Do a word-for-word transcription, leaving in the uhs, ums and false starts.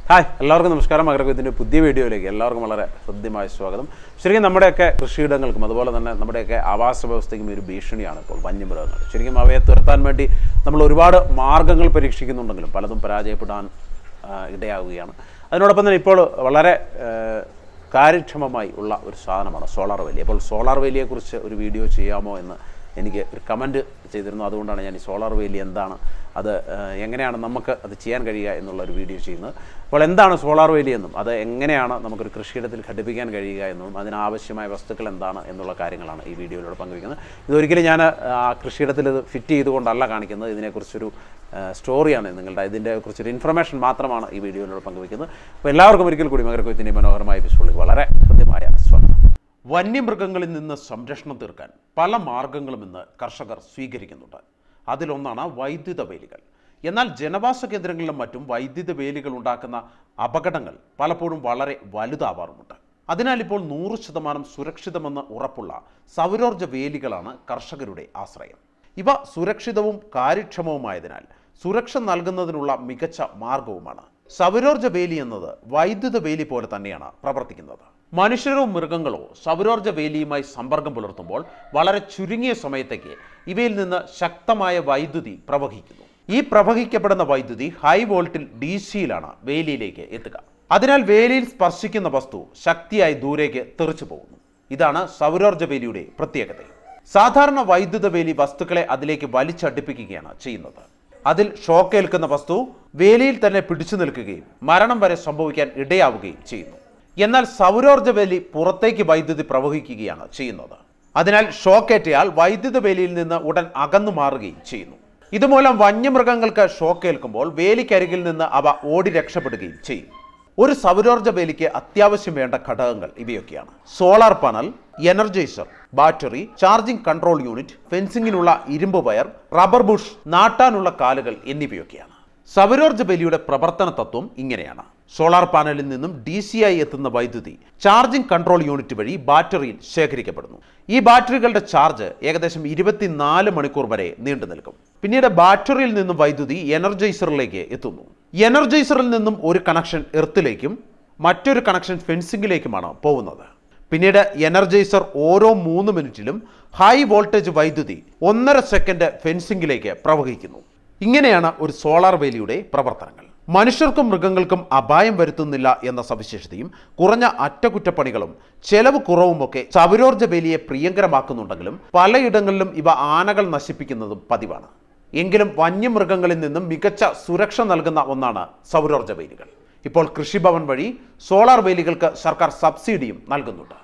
Hi എല്ലാവർക്കും നമസ്കാരം. അഗ്രഗത്തിൻ്റെ പുതിയ വീഡിയോയിലേക്ക് എല്ലാവർക്കും വളരെ ഹൃദ്യമായ സ്വാഗതം. ശരിക്കും നമ്മുടെയൊക്കെ കൃഷിയിടങ്ങൾക്കും അതുപോലെ തന്നെ നമ്മുടെയൊക്കെ ആവാസ വ്യവസ്ഥയ്ക്കും ഒരു ഭീഷണിയാണ് ഇപ്പോൾ വന്യമൃഗങ്ങൾ. ശരിക്കും അവയെ തുരത്താൻ വേണ്ടി നമ്മൾ ഒരുപാട് മാർഗ്ഗങ്ങൾ പരീക്ഷിക്കുന്നുണ്ടെങ്കിലും പലതും പരാജയപ്പെടാൻ ഇടയാവുകയാണ്. അതിനോടൊപ്പം തന്നെ ഇപ്പോൾ വളരെ കാര്യക്ഷമമായി ഉള്ള ഒരു സാധനമാണ് സോളാർ വേലി. അപ്പോൾ സോളാർ വേലിയെക്കുറിച്ച് ഒരു വീഡിയോ ചെയ്യാമോ എന്ന് എനിക്ക് ഒരു കമൻറ്റ് ചെയ്തിരുന്നു. അതുകൊണ്ടാണ് ഞാൻ ഈ സോളാർ വേലി എന്താണ്, അത് എങ്ങനെയാണ് നമുക്ക് അത് ചെയ്യാൻ കഴിയുക എന്നുള്ള ഒരു വീഡിയോ ചെയ്യുന്നത്. അപ്പോൾ എന്താണ് സോളാർ വേലി എന്നും അത് എങ്ങനെയാണ് നമുക്കൊരു കൃഷിയിടത്തിൽ ഘടിപ്പിക്കാൻ കഴിയുക എന്നും അതിനാവശ്യമായ വസ്തുക്കൾ എന്താണ് എന്നുള്ള കാര്യങ്ങളാണ് ഈ വീഡിയോയിലൂടെ പങ്കുവയ്ക്കുന്നത്. ഇതൊരിക്കലും ഞാൻ ആ കൃഷിയിടത്തിൽ ഇത് ഫിറ്റ് ചെയ്തുകൊണ്ടല്ല കാണിക്കുന്നത്. ഇതിനെക്കുറിച്ചൊരു സ്റ്റോറിയാണ് നിങ്ങളുടെ ഇതിൻ്റെ കുറിച്ചൊരു ഇൻഫർമേഷൻ മാത്രമാണ് ഈ വീഡിയോയിലൂടെ പങ്കുവയ്ക്കുന്നത്. അപ്പോൾ എല്ലാവർക്കും ഒരിക്കൽ കൂടി മകരക്കൊയ്ത്തിൻ്റെ മനോഹരമായ എപ്പിസോഡിൽ വളരെ കൃത്യമായ സ്വാഗതം. വന്യമൃഗങ്ങളിൽ നിന്ന് സംരക്ഷണം തീർക്കാൻ പല മാർഗങ്ങളും ഇന്ന് കർഷകർ സ്വീകരിക്കുന്നുണ്ട്. അതിലൊന്നാണ് വൈദ്യുത വേലികൾ. എന്നാൽ ജനവാസ കേന്ദ്രങ്ങളിലും മറ്റും വൈദ്യുത വേലികൾ ഉണ്ടാക്കുന്ന അപകടങ്ങൾ പലപ്പോഴും വളരെ വലുതാവാറുമുണ്ട്. അതിനാൽ ഇപ്പോൾ നൂറ് ശതമാനം സുരക്ഷിതമെന്ന് ഉറപ്പുള്ള സൗരോർജ്ജ വേലികളാണ് കർഷകരുടെ ആശ്രയം. ഇവ സുരക്ഷിതവും കാര്യക്ഷമവുമായതിനാൽ സുരക്ഷ നൽകുന്നതിനുള്ള മികച്ച മാർഗവുമാണ്. സൗരോർജ്ജ വേലി എന്നത് വൈദ്യുത വേലി പോലെ തന്നെയാണ് പ്രവർത്തിക്കുന്നത്. മനുഷ്യരോ മൃഗങ്ങളോ സൗരോർജ്ജ വേലിയുമായി സമ്പർക്കം പുലർത്തുമ്പോൾ വളരെ ചുരുങ്ങിയ സമയത്തേക്ക് ഇവയിൽ നിന്ന് ശക്തമായ വൈദ്യുതി പ്രവഹിക്കുന്നു. ഈ പ്രവഹിക്കപ്പെടുന്ന വൈദ്യുതി ഹൈ വോൾട്ടിൽ ഡി സിയിലാണ് വേലിയിലേക്ക് എത്തുക. അതിനാൽ വേലിയിൽ സ്പർശിക്കുന്ന വസ്തു ശക്തിയായി ദൂരേക്ക് തെറിച്ചു പോകുന്നു. ഇതാണ് സൗരോർജ്ജ വേലിയുടെ പ്രത്യേകത. സാധാരണ വൈദ്യുത വേലി വസ്തുക്കളെ അതിലേക്ക് വലിച്ചടുപ്പിക്കുകയാണ് ചെയ്യുന്നത്. അതിൽ ഷോക്കേൽക്കുന്ന വസ്തു വേലിയിൽ തന്നെ പിടിച്ചു നിൽക്കുകയും മരണം വരെ സംഭവിക്കാൻ ഇടയാവുകയും ചെയ്യുന്നു. എന്നാൽ സൗരോർജ്ജ വേലി പുറത്തേക്ക് വൈദ്യുതി പ്രവഹിക്കുകയാണ് ചെയ്യുന്നത്. അതിനാൽ ഷോക്കേറ്റയാൽ വൈദ്യുത വേലിയിൽ നിന്ന് ഉടൻ അകന്നു മാറുകയും ചെയ്യുന്നു. ഇതുമൂലം വന്യമൃഗങ്ങൾക്ക് ഷോക്കേൽക്കുമ്പോൾ വേലിക്കരികിൽ നിന്ന് അവ ഓടി രക്ഷപ്പെടുകയും ചെയ്യും. ഒരു സൗരോർജ്ജ വേലിക്ക് അത്യാവശ്യം വേണ്ട ഘടകങ്ങൾ ഇവയൊക്കെയാണ്: solar panel, energiser, battery, charging control unit, ഫെൻസിങ്ങിനുള്ള ഇരുമ്പ് വയർ, റബ്ബർ ബുഷ്, നാട്ടാനുള്ള കാലുകൾ എന്നിവയൊക്കെയാണ്. സൗരോർജ്ജ വേലിയുടെ പ്രവർത്തന തത്വം ഇങ്ങനെയാണ്. സോളാർ പാനലിൽ നിന്നും ഡി സി ആയി എത്തുന്ന വൈദ്യുതി ചാർജിംഗ് കൺട്രോൾ യൂണിറ്റ് വഴി ബാറ്ററിയിൽ ശേഖരിക്കപ്പെടുന്നു. ഈ ബാറ്ററികളുടെ ചാർജ് ഏകദേശം ഇരുപത്തിനാല് മണിക്കൂർ വരെ നീണ്ടു നിൽക്കും. പിന്നീട് ബാറ്ററിയിൽ നിന്നും വൈദ്യുതി എനർജൈസറിലേക്ക് എത്തുന്നു. എനർജൈസറിൽ നിന്നും ഒരു കണക്ഷൻ എർത്തിലേക്കും മറ്റൊരു കണക്ഷൻ ഫെൻസിങ്ങിലേക്കുമാണ് പോകുന്നത്. പിന്നീട് എനർജൈസർ ഓരോ മൂന്ന് മിനിറ്റിലും ഹൈ വോൾട്ടേജ് വൈദ്യുതി ഒന്നര സെക്കൻഡ് ഫെൻസിങ്ങിലേക്ക് പ്രവഹിക്കുന്നു. ഇങ്ങനെയാണ് ഒരു സോളാർ വേലിയുടെ പ്രവർത്തനങ്ങൾ. മനുഷ്യർക്കും മൃഗങ്ങൾക്കും അപായം വരുത്തുന്നില്ല എന്ന സവിശേഷതയും കുറഞ്ഞ അറ്റകുറ്റപ്പണികളും ചെലവ് കുറവുമൊക്കെ സൗരോർജ്ജ വേലിയെ പ്രിയങ്കരമാക്കുന്നുണ്ടെങ്കിലും പലയിടങ്ങളിലും ഇവ ആനകൾ നശിപ്പിക്കുന്നതും പതിവാണ്. എങ്കിലും വന്യമൃഗങ്ങളിൽ നിന്നും മികച്ച സുരക്ഷ നൽകുന്ന ഒന്നാണ് സൗരോർജ്ജ വേലികൾ. ഇപ്പോൾ കൃഷിഭവൻ വഴി സോളാർ വേലികൾക്ക് സർക്കാർ സബ്സിഡിയും നൽകുന്നുണ്ട്.